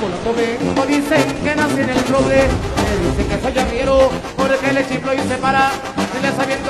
Cuando vengo dicen que nací en el roble, me dicen que soy arriero porque le chiflo y se para, le sabiendo